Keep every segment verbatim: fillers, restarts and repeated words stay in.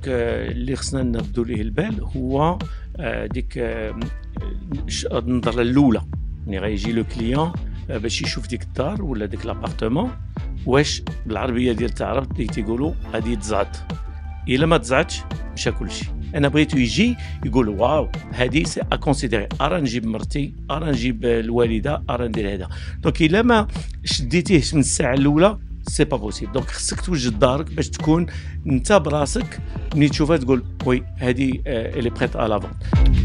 دونك اللي خصنا نردوا ليه البال هو ديك النظره الاولى ملي غيجي لو كليون باش يشوف ديك الدار ولا ديك لابارتمون واش بالعربيه ديال التعرب تيقولوا غادي تزعط. الا ما تزعتش مشى كلشي. انا بغيتو يجي يقول واو هذه سي ا كونسيديري، ارا نجيب مرتي، ارا نجيب الوالده، ارا ندير هذا. دونك الا ما شديتيه من الساعه الاولى سي با بوسيبل. دونك خصك توجد دارك باش تكون انت براسك ملي تشوفها تقول وي هذه الي بريت ا لافون.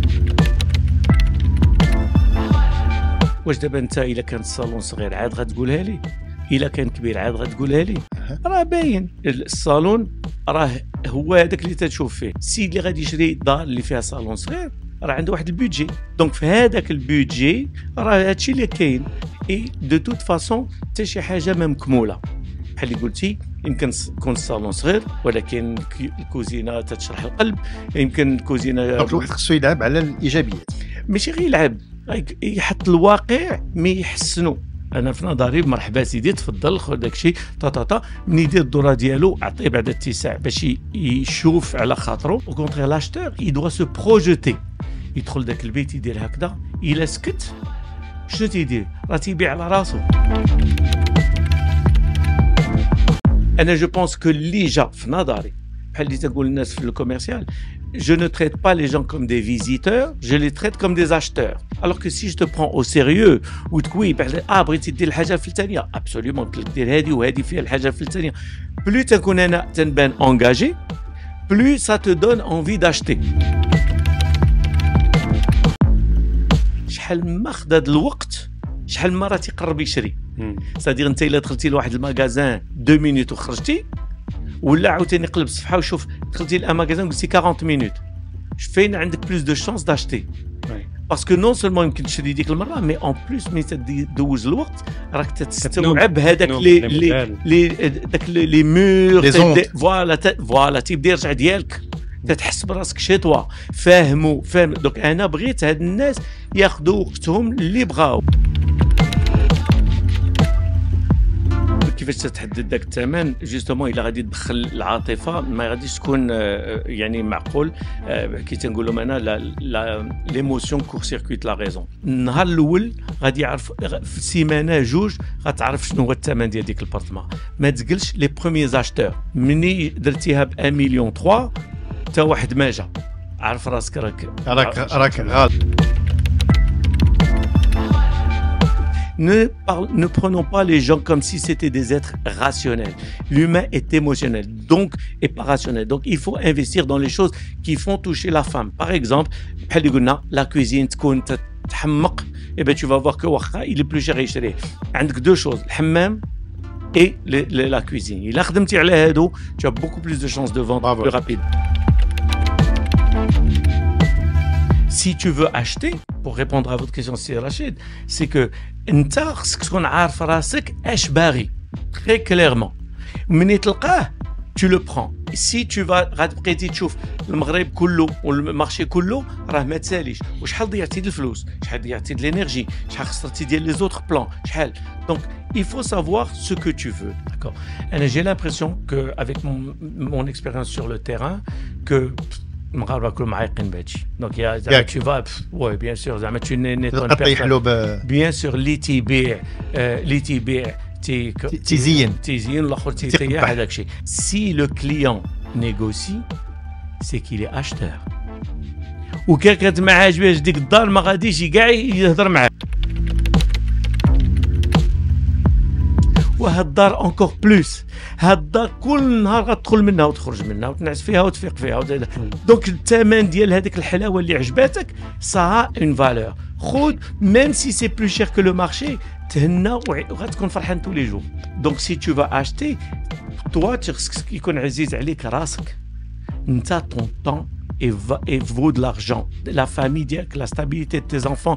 واش دابا انت الا كان الصالون صغير عاد غتقولها لي، الا كان كبير عاد غتقولها لي؟ راه باين الصالون راه هو هذاك اللي تتشوف فيه. السيد اللي غادي يشري دار اللي فيها صالون صغير راه عنده واحد البيدجي، دونك في هذاك البيدجي راه هادشي اللي كاين. اي دو توت فاسون حتى شي حاجه ما مكموله بحال اللي قلتي يمكن يكون الصالون صغير ولكن الكوزينه تتشرح القلب، يمكن الكوزينه دونك الواحد خصو يلعب على الايجابيات ماشي غير يلعب، يحط الواقع مي يحسنو. انا في نظري مرحبا سيدي تفضل خذ داكشي طا طا طا ملي يدير الدوره ديالو عطيه بعد اتساع باش يشوف على خاطرو. او كونترير لاشتور اي دوا سو بروجيتي، يدخل داك البيت يدير هكذا، الا سكت شنو تيدير؟ راه تيبيع على راسو. انا جو بونس كو اللي جا في نظري بحال اللي تقول الناس في الكوميرسيال، je ne traite pas les gens comme des visiteurs, je les traite comme des acheteurs. Alors que si je te prends au sérieux وتقول اه بغيتي دير الحاجه الفلانيه ابسوليومون قلت لك دير هذه وهذه فيها الحاجه الفلانيه، بلو تكون انا تنبان انجاجي بلو ça te donne envie d'acheter. شحال ما خد هذا الوقت شحال ما راه تيقرب يشري. صديق انت الا دخلتي لواحد المغازان دو مينوت وخرجتي، ولا عاوتاني قلب الصفحه وشوف دخلتي لاماغازان قلتي أربعين مينوت، فين عندك بلوس دو شانس داشتي. باسكو نون سولمون يمكن تشري ديك المره مي اون بلوس ملي تدوز الوقت راك تستوعب هذاك لي لي لي داك لي مور فوالا فوالا تيبدا يرجع ديالك، تتحس براسك شتوى فاهموا فاهم. دونك انا بغيت هاد الناس ياخذوا وقتهم اللي بغاو. كيفاش تتحدد ذاك الثمن؟ جوستومون الا غادي تدخل العاطفه ما غاديش تكون يعني معقول. كي تنقول انا لا ليموسيون كور سيركويت لا ريزون. النهار الاول غادي يعرف في سيمانه جوج غتعرف شنو هو الثمن ديال ديك البارتمان. ما تقلش لي بروميي زاشتور مني درتيها ب واحد مليون ثلاثة حتى واحد ما جا عرف راسك راك راك راك غالط. Ne, parle, ne prenons pas les gens comme si c'était des êtres rationnels. L'humain est émotionnel, donc et pas rationnel. Donc il faut investir dans les choses qui font toucher la femme. Par exemple, la cuisine, et ben tu vas voir que il est plus cher à acheter. عندك deux choses, le hammam et le, le, la cuisine. Il a خدمتي على هادو, tu as beaucoup plus de chances de vendre Bravo. plus rapide. Si tu veux acheter, pour répondre à votre question, c'est Rachid, c'est que انت خصك تكون عارف راسك اش باغي très clairement. مني تلقاه tu le prends. Si tu vas غتبقيتي تشوف المغرب كله والمارشي كله راه ما تساليش وشحال ضيعتي الفلوس، شحال ضيعتي de l'énergie، شحال خسرتي ديال les autres plans، شحال. Donc il faut savoir ce que tu veux, d'accord. انا j'ai l'impression que avec mon, mon expérience sur le terrain que المغاربه كلهم عايقين بهادشي. دونك يا زعما tu vas وي بيان سور زعما tu نيتون بيان سور اللي تيبيع اللي تيبيع تي تيزين تيزين الاخر تيطيح هذاك الشيء. Si le client négocie c'est qu'il est acheteur. وكان كانت ما عاجبهاش ديك الدار ما غاديش كاع يهضر معاك. وهاد الدار انكور بلوس، هاد الدار كل نهار غتدخل منها وتخرج منها وتنعس فيها وتفيق فيها. دونك الثمن ديال هذيك الحلاوه اللي عجباتك سا اون فالور. خذ ميم سي سي بلو شير كو لو مارشي، تهنى وغتكون فرحان طول لي جور. دونك سي تو فا اشتي توا خصك يكون عزيز عليك راسك انت طون طون et, va, et vaut de l'argent. La famille, la stabilité de tes enfants,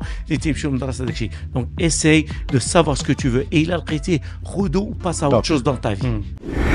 donc essaye de savoir ce que tu veux. Et il a le créé, ou passe à autre chose dans ta vie. Mm.